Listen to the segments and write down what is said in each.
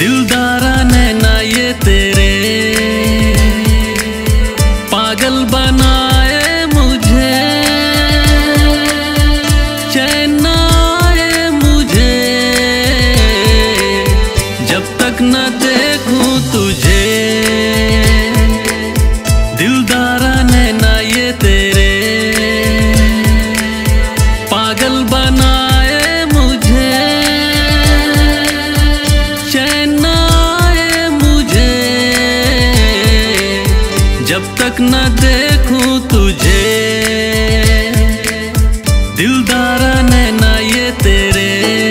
दिलदारा नैना ये तेरे पागल बनाए मुझे, चैन ना आए मुझे जब तक न देखूं तुझे। दिलदारा नैना ये तेरे पागल बनाए मुझे, चैन ना आए मुझे जब तक न देखूं तुझे। दिलदारा नैना ये तेरे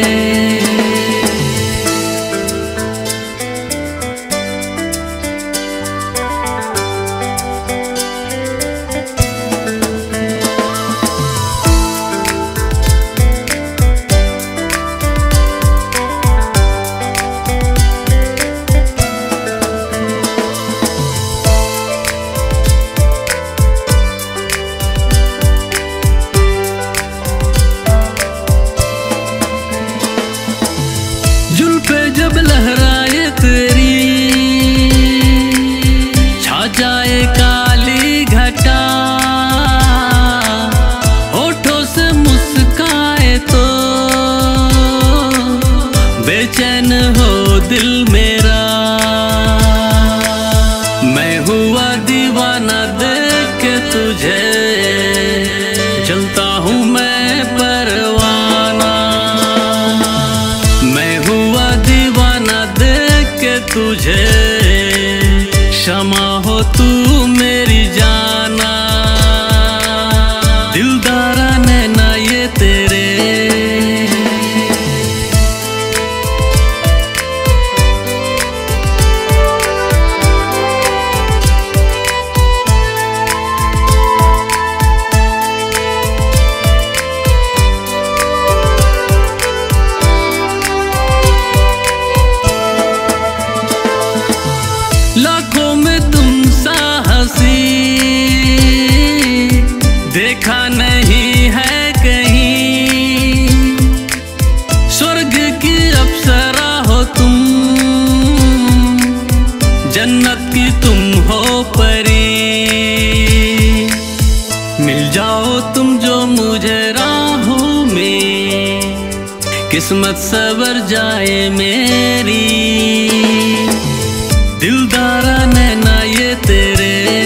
जुल्फे जब लहराए तेरी, छा जाए काली घटा, होठों से मुस्काए तो बेचैन हो दिल मेरा। मैं हुआ दीवाना देख के तुझे, जलता हूँ मैं परवाना। मैं हुआ दीवाना देख के तुझे, क्षमा हो तू मेरी जाना। दिलदारा नैना ये तेरे लाखों में तुम सा हंसी देखा नहीं है कहीं। स्वर्ग की अप्सरा हो तुम, जन्नत की तुम हो परी। मिल जाओ तुम जो मुझे राहों में, किस्मत सवर जाए मेरी। दिलदारा नैना ये तेरे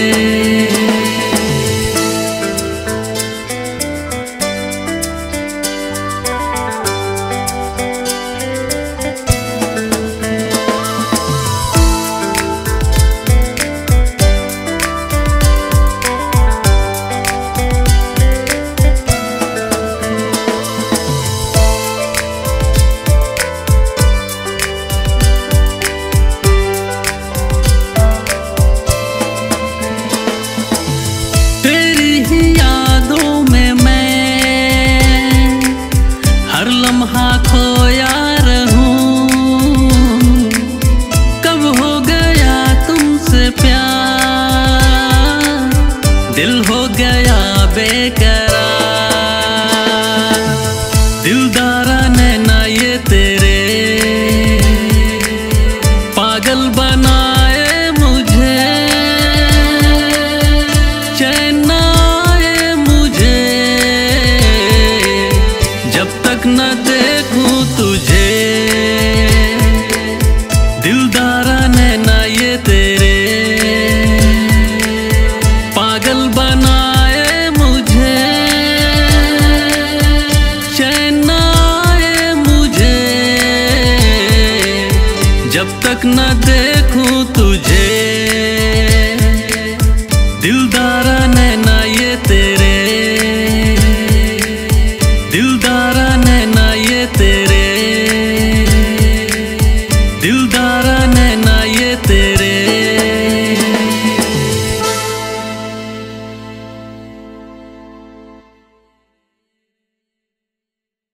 खोया रहूं। कब हो गया तुमसे प्यार, दिल हो गया बेकरार। दिलदारा नैना ये तेरे पागल बनाए मुझे, चैन ना आए मुझे जब तक न देखूं तुझे। दिलदारा नैना ये तेरे पागल बनाए मुझे, चैन ना आए मुझे जब तक न देखूं तुझे। दिलदारा नैना ये तेरे, दिलदारा नैना ये तेरे।